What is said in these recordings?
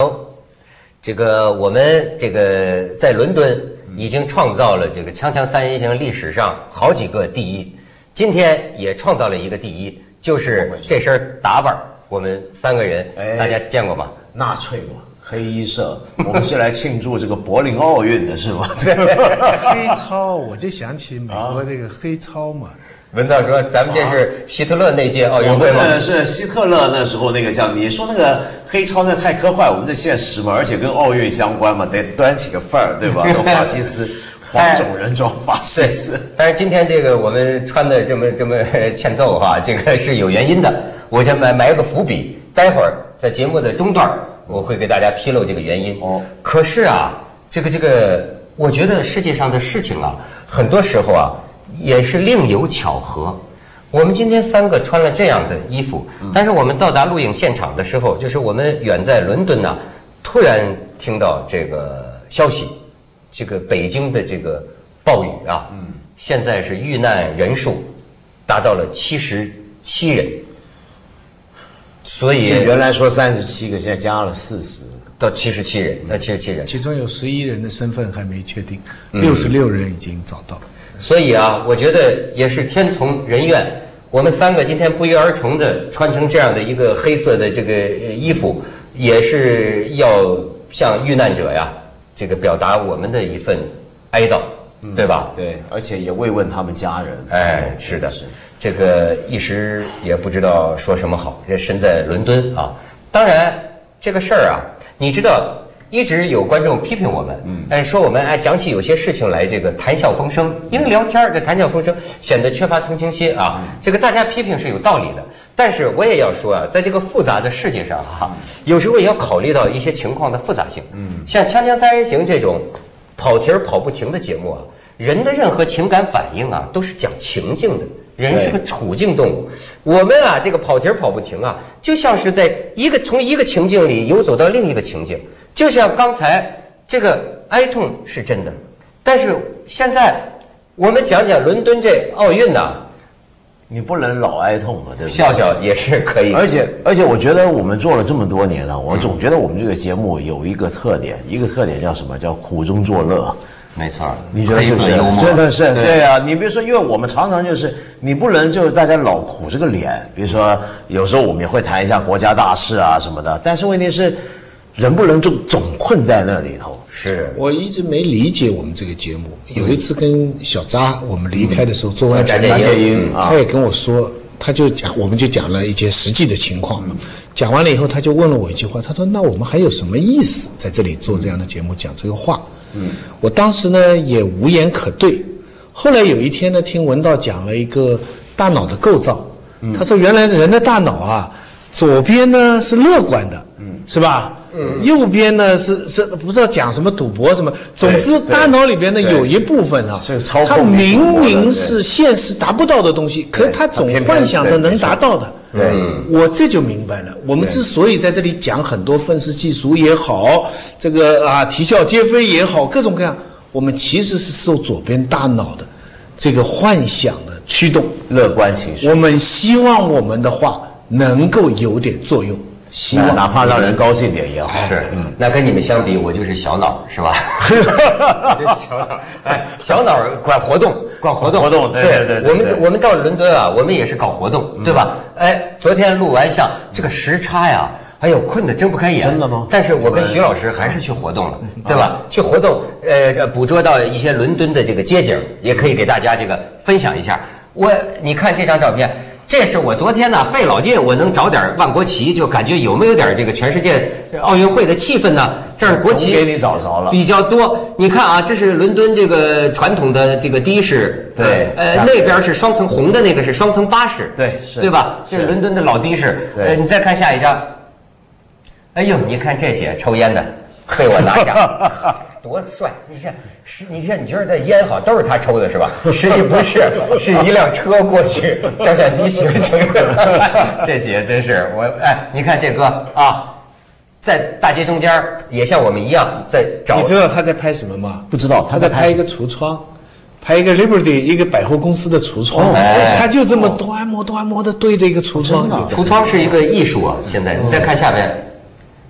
这个我们这个在伦敦已经创造了这个锵锵三人行历史上好几个第一，今天也创造了一个第一，就是这身打扮，我们3个人，大家见过吗？ 纳粹嘛，黑衣社，我们是来庆祝这个柏林奥运的是吗？ 黑超，我就想起美国这个黑超嘛。 文道说：“咱们这是希特勒那届奥运会吗？” 我们是希特勒那时候那个像你说那个黑超那太科幻，我们这现实嘛，而且跟奥运相关嘛，得端起个范儿，对吧？都法西斯，黄种人装法西斯。 但是今天这个我们穿的这么欠揍哈，这个是有原因的。我先埋个伏笔，待会儿在节目的中段我会给大家披露这个原因。可是啊，这个，我觉得世界上的事情啊，很多时候啊。也是另有巧合，我们今天3个穿了这样的衣服，但是我们到达录影现场的时候，就是我们远在伦敦呢，突然听到这个消息，这个北京的这个暴雨啊，现在是遇难人数达到了77人，所以原来说37个，现在加了40。 到77人，那77人， 其中有11人的身份还没确定，66人已经找到。 所以啊，我觉得也是天从人愿，我们3个今天不约而同的穿成这样的一个黑色的这个衣服，也是要向遇难者呀，这个表达我们的一份哀悼，对吧？ 对，而且也慰问他们家人。 哎，是的，这个一时也不知道说什么好。这身在伦敦啊，当然这个事儿啊，你知道。一直有观众批评我们，说我们讲起有些事情来这个谈笑风生，因为聊天这谈笑风生显得缺乏同情心啊。这个大家批评是有道理的，但是我也要说啊，在这个复杂的世界上有时候也要考虑到一些情况的复杂性。像《锵锵三人行》这种跑题跑不停的节目啊，人的任何情感反应啊，都是讲情境的。人是个处境动物，我们啊这个跑题跑不停啊，就像是在从一个情境里游走到另一个情境。就像刚才这个哀痛是真的，但是现在我们讲伦敦这奥运呢， 你不能老哀痛嘛，对不对？ 笑笑也是可以。 而且我觉得我们做了这么多年了，我总觉得我们这个节目有一个特点，叫什么？叫苦中作乐。 没错， 你觉得是不是？真的是对啊。你比如说，因为我们常常就是你不能就是大家老苦这个脸，比如说有时候我们也会谈一下国家大事啊什么的，但是问题是。人不能就总困在那里头。 是我一直没理解我们这个节目。有一次跟小扎我们离开的时候，做完张介英他也跟我说，我们就讲了一些实际的情况。讲完了以后，他就问了我一句话，他说：“那我们还有什么意思在这里做这样的节目，讲这个话？”我当时呢也无言可对。后来有一天呢，听文道讲了一个大脑的构造，他说原来人的大脑啊，左边呢是乐观的，是吧？右边呢是不知道讲什么赌博什么，总之大脑里边呢有一部分啊，它明明是现实达不到的东西，可是它总幻想着能达到的。 对， 我这就明白了。我们之所以在这里讲很多愤世嫉俗也好，这个啼笑皆非也好，各种各样，我们其实是受左边大脑的这个幻想的驱动， 乐观情绪。 我们希望我们的话能够有点作用。 希望哪怕让人高兴点也好。 是，那跟你们相比，我就是小脑，是吧？这小脑，小脑管活动，对。我们到伦敦啊，我们也是搞活动，对吧？昨天录完像这个时差呀，哎呦，困得睁不开眼。 真的吗？ 但是我跟徐老师还是去活动了，对吧？去活动，捕捉到一些伦敦的这个街景，也可以给大家这个分享一下。你看这张照片。这是我昨天呢费老劲，我能找点万国旗，就感觉有没有点这个全世界奥运会的气氛呢？这儿国旗给你找着了， 比较多。你看啊，这是伦敦这个传统的这个的士， 对， 那边是双层红的那个是双层巴士， 对，是， 对吧？这是伦敦的老的士。你再看下一张，哎呦，你看这姐抽烟的，被我拿下。多帅！你觉得这烟好都是他抽的是吧？实际不是，是一辆车过去，照相机形成的。这姐真是你看这哥啊，在大街中间也像我们一样在找。 你知道他在拍什么吗？ 不知道， 他在拍一个橱窗，拍一个 Liberty 一个百货公司的橱窗，他就这么多按摩的对着一个橱窗。 橱窗是一个艺术啊！现在你再看下边。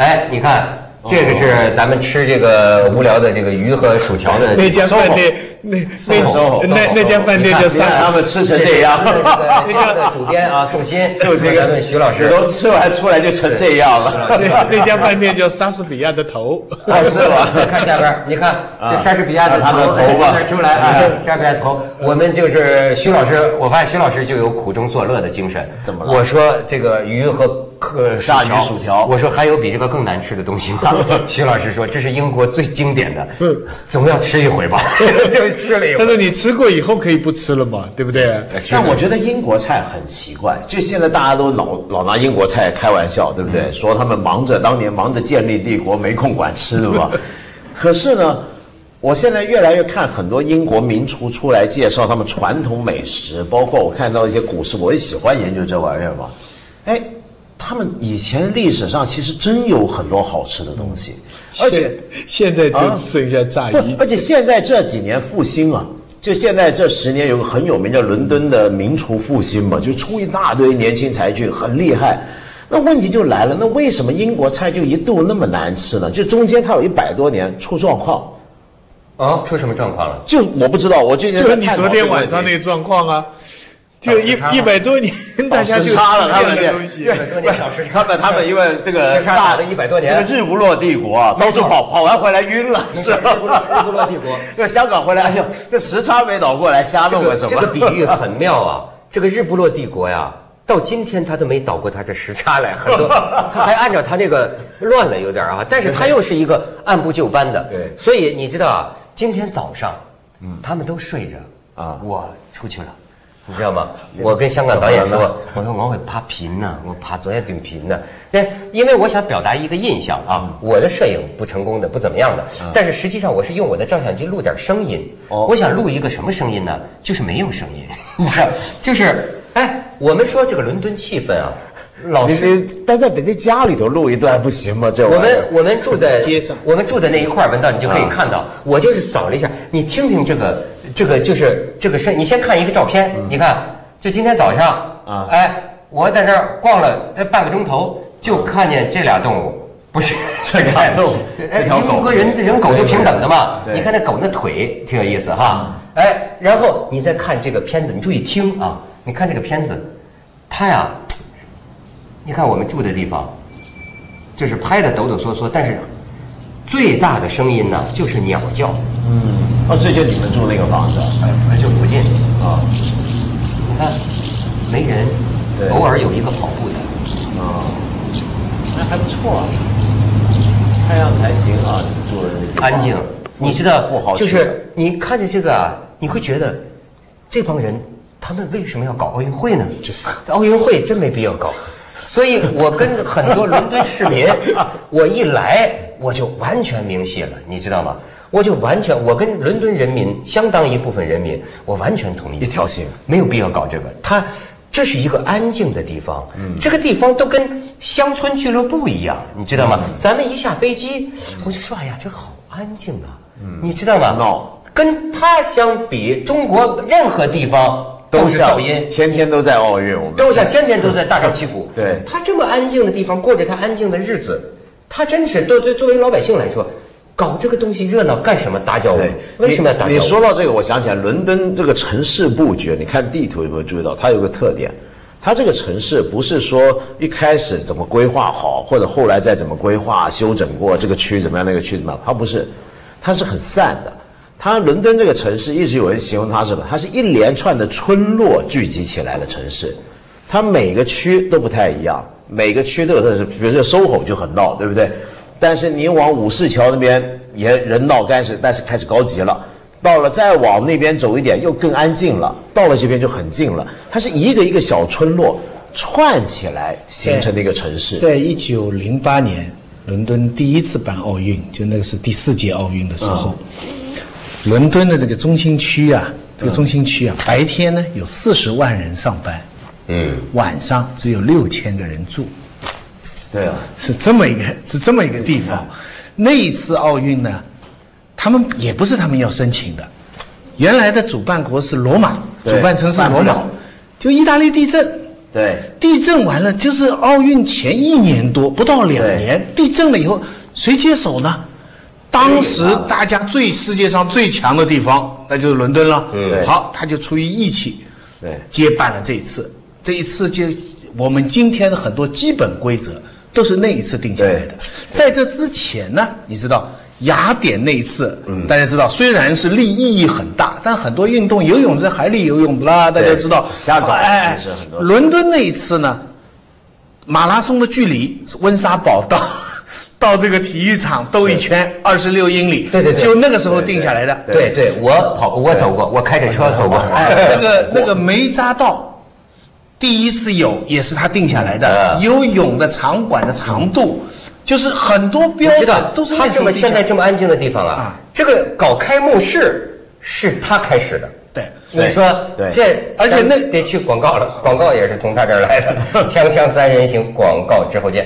哎，你看。这个是咱们吃这个无聊的这个鱼和薯条的那家饭店，那家饭店就让他们吃成这样。 那家的主编啊，宋鑫，咱们徐老师都吃完出来就成这样了。 那家饭店叫莎士比亚的头， 是吧？ 再看下边，你看这莎士比亚的头吧，出来啊，莎士比亚的头。我们就是徐老师，我发现徐老师就有苦中作乐的精神。 怎么了？ 我说这个鱼和炸鱼薯条， 我说还有比这个更难吃的东西吗？徐老师说这是英国最经典的，总要吃一回吧，就吃了一回。 但是你吃过以后可以不吃了嘛，对不对？ 但我觉得英国菜很奇怪，就现在大家都老拿英国菜开玩笑，对不对？说他们当年忙着建立帝国，没空管吃，对吧？可是呢，我现在越来越看很多英国名厨出来介绍他们传统美食，包括我看到一些古诗，我也喜欢研究这玩意儿嘛。哎，他们以前历史上其实真有很多好吃的东西，而且现在就剩下炸鱼。 而且现在这几年复兴啊，就现在这10年有个很有名叫伦敦的名厨复兴嘛，就出一大堆年轻才俊，很厉害。那问题就来了，那为什么英国菜就一度那么难吃呢？就中间它有100多年出状况。 啊，出什么状况了？ 就我不知道，我最近就是你昨天晚上那个状况啊。就100多年，大家就吃这样的东西。 100多年小时差， 他们因为这个大了100多年， 这个日不落帝国啊，到处跑完回来晕了，是吧？ 日不落帝国。 那香港回来，哎呦，这时差没倒过来，瞎弄个什么？ 这个比喻很妙啊！这个日不落帝国呀，到今天他都没倒过他这时差来，很多他还按照他那个乱了有点啊，但是他又是一个按部就班的。 对， 所以你知道啊，今天早上，他们都睡着啊，我出去了。你知道吗？我跟香港导演说，我说我会拍片呢，我拍专业短片呢。但因为我想表达一个印象啊，我的摄影不成功的，不怎么样的，但是实际上我是用我的照相机录点声音。我想录一个什么声音呢？就是没有声音，你知道，就是哎，我们说这个伦敦气氛啊。老师， 但在北京家里头录一段不行吗？这我们住在街上， 我们住的那一块文道，你就可以看到。我就是扫了一下，你听听这个就是这个声。你先看一个照片，你看，就今天早上啊，哎，我在这儿逛了半个钟头，就看见这俩动物，不是这俩动物， 英国人狗都平等的嘛。你看那狗那腿挺有意思哈，哎，然后你再看这个片子，你注意听啊，你看这个片子，它呀。你看我们住的地方，就是拍的抖抖嗦嗦，但是最大的声音呢就是鸟叫。 这就你们住那个房子， 就附近啊。你看，没人，偶尔有一个跑步的。 那还不错啊，看样子还行啊，你住的那个安静。你知道，就是你看着这个啊，你会觉得这帮人他们为什么要搞奥运会呢？ 就是奥运会真没必要搞。所以我跟很多伦敦市民，我一来我就完全明细了，你知道吗？我跟伦敦人民相当一部分人民，我完全同意一条心， 没有必要搞这个。这是一个安静的地方，这个地方都跟乡村俱乐部一样，你知道吗？咱们一下飞机，我就说，哎呀，这好安静啊，你知道吗？跟它相比，中国任何地方。都是噪音， 天天都在奥运，我们都像天天都在大张旗鼓。 对， 他这么安静的地方，过着他安静的日子，他真是作为老百姓来说，搞这个东西热闹干什么？打搅我？为什么要打搅我？ 你说到这个，我想起来伦敦这个城市布局，你看地图有没有注意到？它有个特点，它这个城市不是说一开始怎么规划好，或者后来再怎么规划修整过这个区怎么样，那个区怎么样，它不是，它是很散的。它伦敦这个城市一直有人形容它是什么？它是一连串的村落聚集起来的城市，它每个区都不太一样，每个区都有特色。比如说SOHO就很闹，对不对？但是你往武士桥那边也人闹，但是开始高级了。到了再往那边走一点，又更安静了。到了这边就很静了。它是一个一个小村落串起来形成的一个城市。 在1908年，伦敦第一次办奥运，就那个是第4届奥运的时候。伦敦的这个中心区啊，白天呢有40万人上班，晚上只有6000个人住， 对啊， 是这么一个地方。那一次奥运呢，他们也不是他们要申请的，原来的主办国是罗马，主办城市罗马，就意大利地震， 对， 地震完了就是奥运前1年多，不到2年，地震了以后谁接手呢？当时大家世界上最强的地方，那就是伦敦了。好，他就出于义气，接办了这一次。这一次就我们今天的很多基本规则都是那一次定下来的。在这之前呢，你知道雅典那一次，大家知道虽然是意义很大，但很多运动，游泳在海里游泳的啦，大家知道。 瞎搞， 哎，伦敦那一次呢，马拉松的距离，温莎堡到这个体育场兜一圈26英里， 对， 就那个时候定下来的。 对，我走过，我开着车走过。 哎，那个梅匝道第一次有，也是他定下来的。游泳的场馆的长度，就是很多标准都是他现在这么安静的地方啊，这个搞开幕式是他开始的。 对， 你说这，而且那得去广告了，广告也是从他这儿来的。锵锵三人行，广告之后见。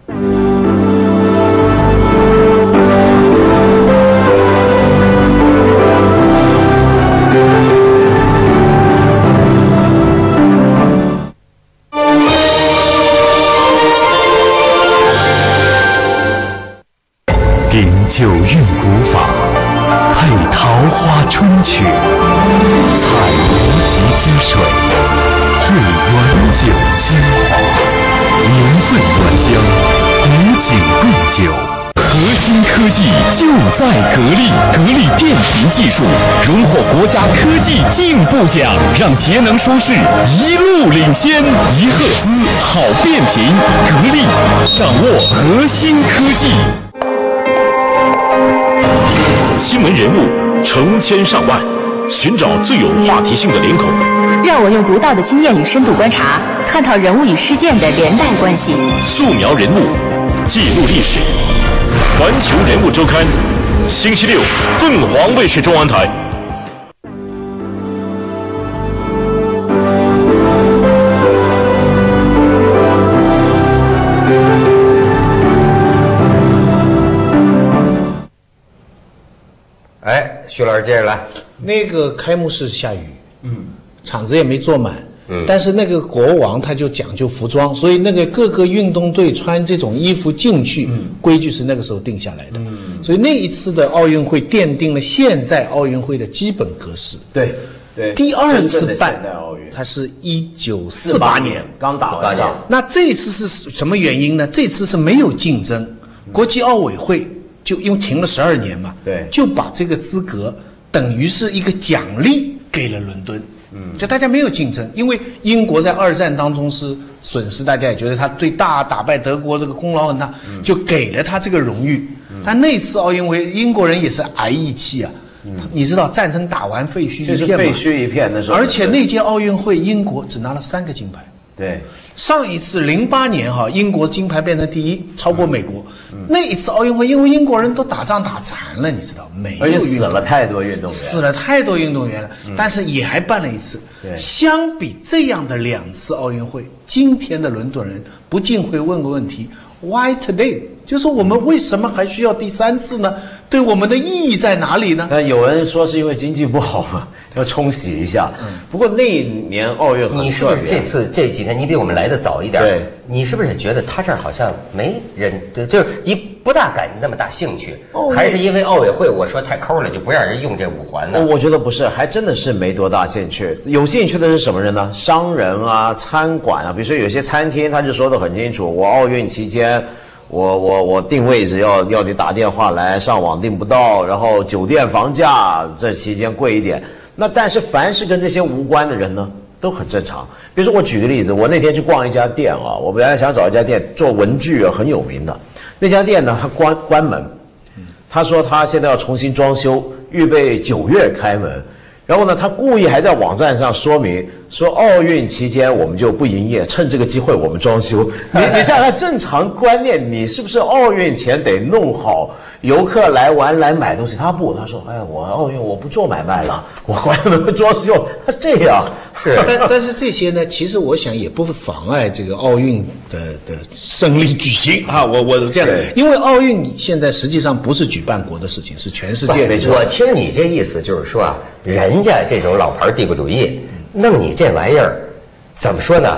顶九韵古法，配桃花春曲，采无极之水，汇原酒精华，年份原浆，古井贡酒。核心科技就在格力，格力电瓶技术荣获国家科技进步奖，让节能舒适一路领先。一赫兹好变频，格力掌握核心科技。新闻人物成千上万，寻找最有话题性的脸孔。 让我用独到的经验与深度观察，探讨人物与事件的连带关系。 素描人物，记录历史。环球人物周刊，星期六，凤凰卫视中文台。 哎，徐老师接着来。 那个开幕式下雨，场子也没坐满。但是那个国王他就讲究服装，所以那个各个运动队穿这种衣服进去，规矩是那个时候定下来的。所以那一次的奥运会奠定了现在奥运会的基本格式。 对， 第二次办它是1948年刚打完仗。 那这次是什么原因呢？这次是没有竞争，国际奥委会就因为停了12年嘛，就把这个资格等于是一个奖励给了伦敦。就大家没有竞争，因为英国在2战当中是损失，大家也觉得他对打败德国这个功劳很大，就给了他这个荣誉。但那次奥运会，英国人也是挨义气啊。你知道战争打完废墟一片吗？ 就是废墟一片的时候。 而且那届奥运会，英国只拿了3个金牌。 对， 上一次08年英国金牌变成第1，超过美国。那一次奥运会，因为英国人都打仗打残了，你知道， 而且死了太多运动员了，但是也还办了一次。相比这样的2次奥运会，今天的伦敦人不禁会问个问题 ：Why today？ 就是我们为什么还需要第3次呢？对我们的意义在哪里呢？但有人说是因为经济不好嘛，要冲洗一下。不过那一年奥运很特别， 你是不是这几天你比我们来的早一点？对，你是不是觉得他这儿好像没人，就是不大感那么大兴趣？还是因为奥委会我说太抠了，就不让人用这5环呢？ 我觉得不是，还真的是没多大兴趣。有兴趣的是什么人呢？商人啊，餐馆啊，比如说有些餐厅他就说得很清楚，我奥运期间。我订位置要你打电话来，上网订不到，然后酒店房价这期间贵一点。那但是凡是跟这些无关的人呢，都很正常。比如说我举个例子，我那天去逛一家店啊，我本来想找一家店做文具啊，很有名的。那家店呢，它关门，他说他现在要重新装修，预备9月开门。然后呢，他故意还在网站上说明说，奥运期间我们就不营业，趁这个机会我们装修。你想想看，正常观念，你是不是奥运前得弄好，游客来玩来买东西？他不，他说，哎，我奥运我不做买卖了，我关门装修。他这样是，但是这些呢，其实我想也不妨碍这个奥运的胜利举行啊。我这样，因为奥运现在实际上不是举办国的事情，是全世界的。 我听你这意思就是说啊。人家这种老牌帝国主义弄你这玩意儿，怎么说呢？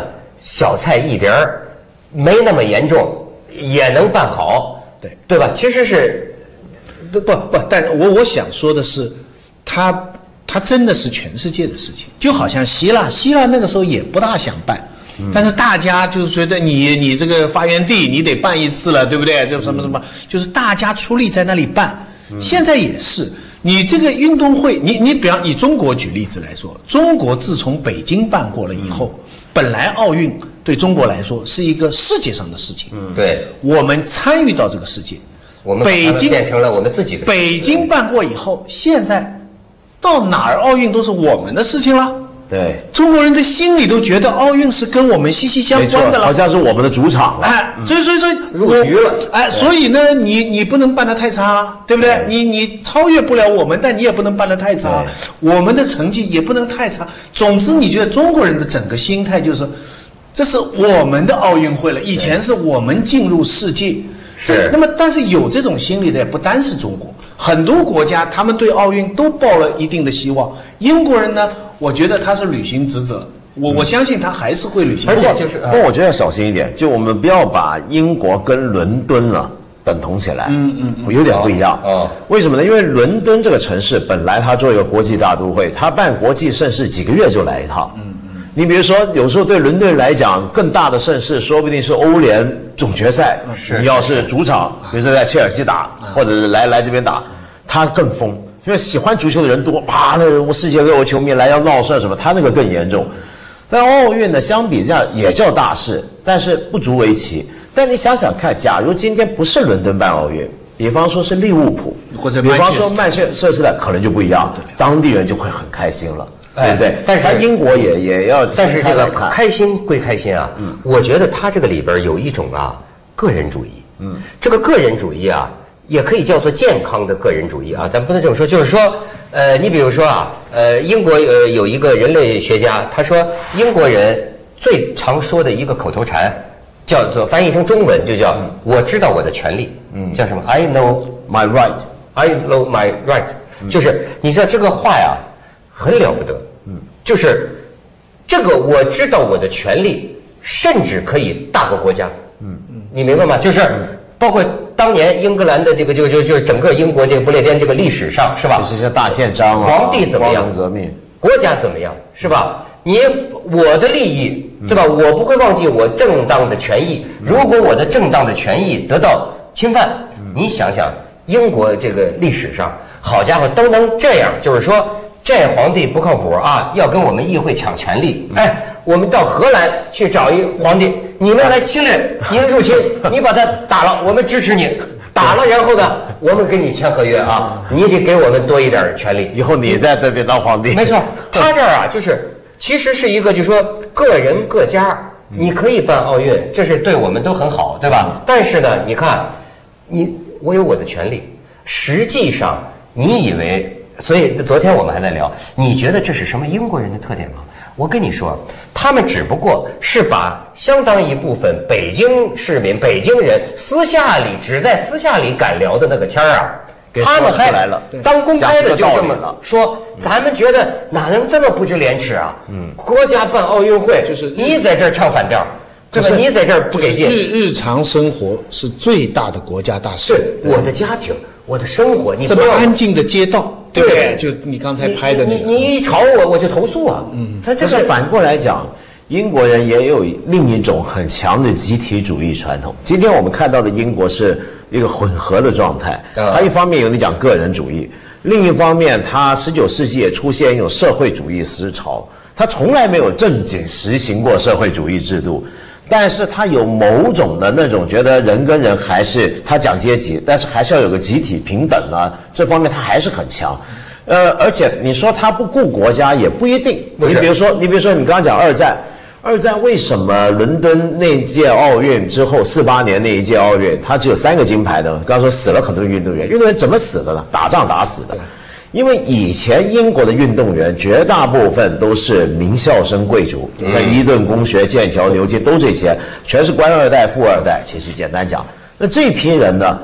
小菜一碟儿，没那么严重，也能办好，对吧？其实是， 不，但我想说的是，它真的是全世界的事情，就好像希腊那个时候也不大想办。但是大家就是觉得你这个发源地你得办一次了，对不对？这什么，就是大家出力在那里办。现在也是，你这个运动会，你比方以中国举例子来说，中国自从北京办过了以后，本来奥运对中国来说是一个世界上的事情， 对， 我们参与到这个世界， 我们北京变成了我们自己的。 北京办过以后，现在到哪儿奥运都是我们的事情了。 对， 中国人的心里都觉得奥运是跟我们息息相关的了， 好像是我们的主场了。 哎，所以入局了。 哎，所以呢，你不能办得太差，对不对？你超越不了我们，但你也不能办得太差，我们的成绩也不能太差。总之，你觉得中国人的整个心态就是，这是我们的奥运会了，以前是我们进入世界。那么，但是有这种心理的也不单是中国，很多国家他们对奥运都抱了一定的希望。英国人呢？我觉得他是履行职责，我相信他还是会履行。 而且不过我觉得要小心一点，就我们不要把英国跟伦敦啊等同起来，有点不一样。为什么呢？因为伦敦这个城市本来它做一个国际大都会，它办国际盛事几个月就来一趟。你比如说，有时候对伦敦来讲，更大的盛事说不定是欧联总决赛，你要是主场，比如说在切尔西打，或者是来这边打，它更疯。因为喜欢足球的人多啊，那世界各国球迷来要闹事什么，他那个更严重。但奥运呢，相比之下也叫大事，但是不足为奇。但你想想看，假如今天不是伦敦办奥运，比方说是利物浦， 或者比方说曼彻斯特，可能就不一样，当地人就会很开心了，对不对？ 但是英国也要， 但是这个开心归开心啊，我觉得他这个里边有一种个人主义，这个个人主义啊。也可以叫做健康的个人主义啊，咱不能这么说，就是说，你比如说英国有一个人类学家，他说英国人最常说的一个口头禅，叫做翻译成中文就叫我知道我的权利，叫什么 I know my right，I know my rights，就是你知道这个话呀，很了不得，就是这个我知道我的权利，甚至可以大过国家，你明白吗？就是包括。当年英格兰的这个就是整个英国这个不列颠这个历史上是吧？ 就是像大宪章啊， 皇帝怎么样？ 革命， 国家怎么样是吧？我的利益对吧？我不会忘记我正当的权益。如果我的正当的权益得到侵犯，你想想英国这个历史上，好家伙都能这样，就是说这皇帝不靠谱啊，要跟我们议会抢权力。哎，我们到荷兰去找一皇帝。你们来侵略，你们入侵，你把他打了，我们支持你。打了，然后呢，我们跟你签合约啊，你得给我们多一点权利。 以后你在这边当皇帝。 没错，他这儿就是其实是一个，就是说个人各家，你可以办奥运，这是对我们都很好，对吧？但是呢，你看，我有我的权利，实际上你以为，所以昨天我们还在聊，你觉得这是什么英国人的特点吗？我跟你说，他们只不过是把相当一部分北京市民、北京人只在私下里敢聊的那个天儿啊，他们还当公开的就这么说，咱们觉得哪能这么不知廉耻啊？国家办奥运会，就是你在这儿唱反调，对吧？你在这儿不给劲。 日常生活是最大的国家大事。 是我的家庭，我的生活，你这么安静的街道。对不对？就你刚才拍的那个， 你一吵我就投诉啊。 但是反过来讲，英国人也有另一种很强的集体主义传统。今天我们看到的英国是一个混合的状态，它一方面有你讲个人主义，另一方面它19世纪也出现一种社会主义思潮，它从来没有正经实行过社会主义制度。但是他有某种的那种觉得人跟人还是他讲阶级，但是还是要有个集体平等啊，这方面他还是很强。而且你说他不顾国家也不一定。你比如说你刚刚讲二战为什么伦敦那届奥运之后48年那一届奥运，他只有3个金牌呢？刚刚说死了很多运动员怎么死的呢？打仗打死的。因为以前英国的运动员绝大部分都是名校生贵族，像伊顿公学、剑桥、牛津都这些，全是官二代、富二代。其实简单讲，那这批人呢，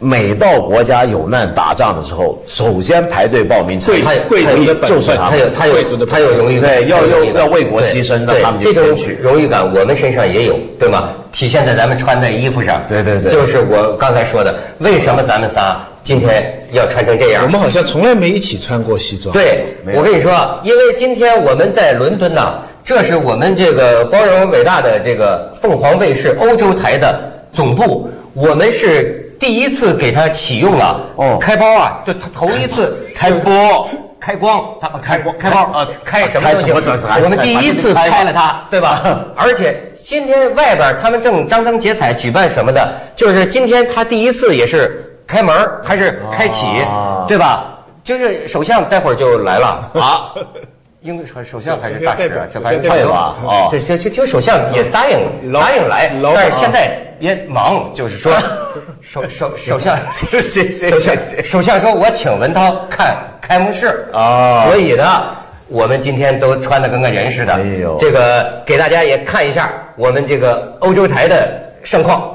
每到国家有难打仗的时候，首先排队报名参与， 贵族的就是他有荣誉感， 对，要为国牺牲的，他们这种荣誉感我们身上也有，对吗？体现在咱们穿的衣服上。 对， 就是我刚才说的，为什么咱们仨今天要穿成这样？ 我们好像从来没一起穿过西装。 对，我跟你说，因为今天我们在伦敦呢，这是我们这个光荣伟大的这个凤凰卫视欧洲台的总部，我们是第一次给它启用了。开包啊，就它头一次开播。开光，它开包啊，开什么东西？我们第一次开了它，对吧？而且今天外边他们正张灯结彩举办什么的，就是今天他第一次也是开门还是开启，对吧？就是首相待会儿就来了啊。应该首相还是大使啊？这反正差不多啊。这首相也答应来，但是现在也忙，就是说，首相首相说，我请文涛看开幕式啊，所以呢，我们今天都穿得跟个人似的。哎呦，这个给大家也看一下我们这个欧洲台的盛况。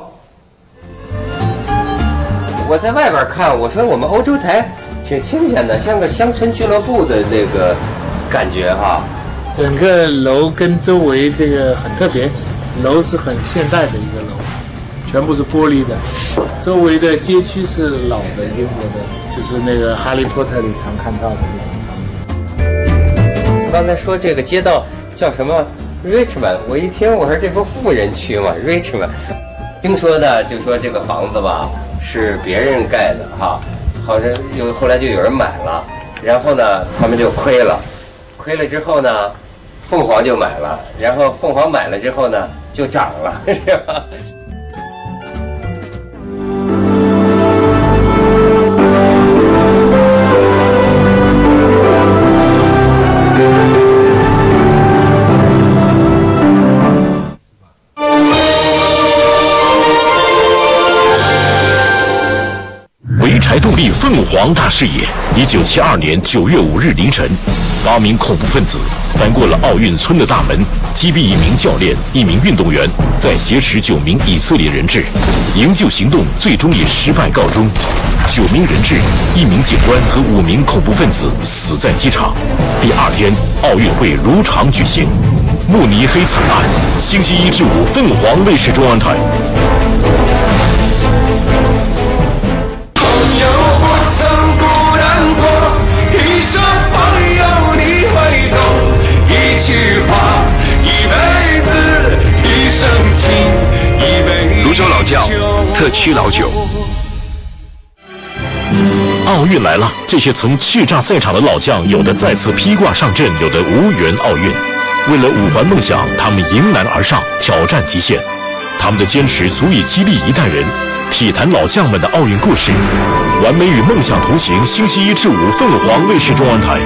我在外边看，我说我们欧洲台挺清闲的，像个乡村俱乐部的那个感觉哈。 整个楼跟周围这个很特别，楼是很现代的一个楼，全部是玻璃的，周围的街区是老的英国的，就是那个《哈利波特》里常看到的那种房子。 刚才说这个街道叫什么 Richmond， 我一听我说这不富人区嘛 Richmond， 听说呢就说这个房子吧是别人盖的哈，好像后来就有人买了，然后呢他们就亏了之后呢，凤凰就买了，然后凤凰买了之后呢就涨了，是吧？ 潍柴动力凤凰大视野，1972年9月5日凌晨，8名恐怖分子翻过了奥运村的大门，击毙1名教练、1名运动员，再挟持9名以色列人质。营救行动最终以失败告终，9名人质、1名警官和5名恐怖分子死在机场。第2天，奥运会如常举行。慕尼黑惨案，星期1至5，凤凰卫视中央台。泸州老窖特区老酒。奥运来了，这些曾叱咤赛场的老将，有的再次披挂上阵，有的无缘奥运。为了5环梦想，他们迎难而上，挑战极限。他们的坚持足以激励一代人。体坛老将们的奥运故事，完美与梦想同行。星期1至5，凤凰卫视中央台。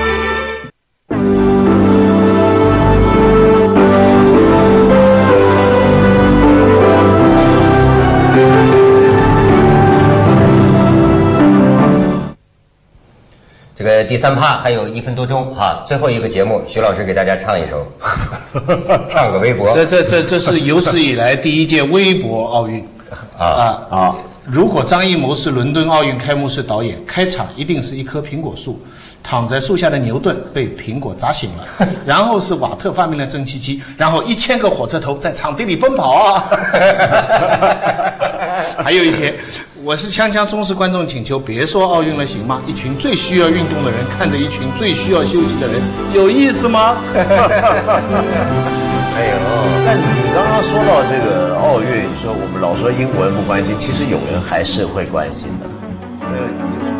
这个第3趴还有1分多钟哈，最后一个节目，徐老师给大家唱一首，唱个微博。 这是有史以来第一届微博奥运啊！如果张艺谋是伦敦奥运开幕式导演，开场一定是一棵苹果树，躺在树下的牛顿被苹果砸醒了，然后是瓦特发明了蒸汽机，然后1000个火车头在场地里奔跑啊！还有一篇，我是锵锵忠实观众，请求别说奥运了，行吗？一群最需要运动的人看着一群最需要休息的人，有意思吗？ 哎呦，但你刚刚说到这个奥运，说我们老说英国人不关心，其实有人还是会关心的。就是